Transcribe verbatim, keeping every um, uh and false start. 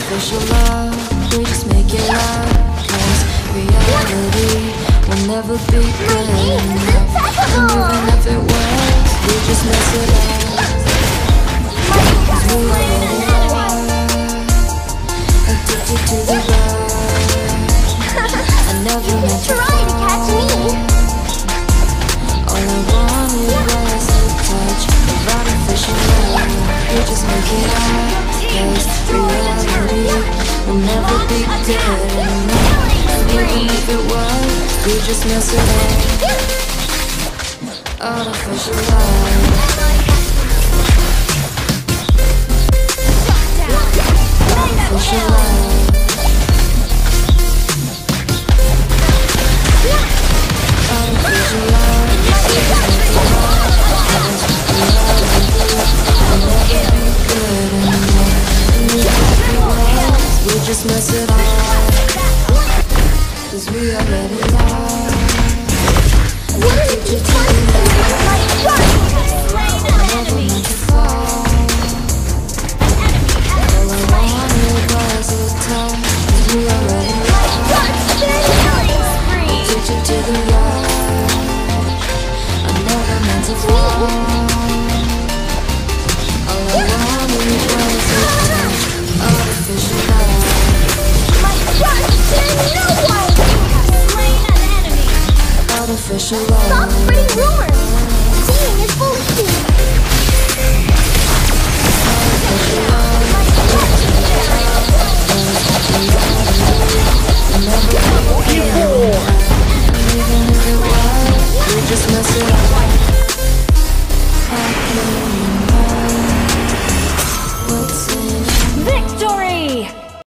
Artificial love, we just make it up. Cause reality will never be good enough. And even if it was, we just mess it up. Cause we already are addicted to the rush. I never meant to Try to catch me. All I wanted was a touch of artificial love. We just make it up. Cause reality will never be good enough. And even if it was, we just mess it up. Artificial love. Artificial love. Artificial love. We just mess it up. Cause we already lost. What did you find? My God! Slain an enemy. All I wanted was a touch. Cause we already lost. Addicted to the rush. I never meant to fall. All I wanted was a touch. Artificial love. My God! There's no one! Slain an enemy. Artificial love. Stop spreading rumors! Seeing is full of steam. We just mess it up. How can you know what's in it? Victory!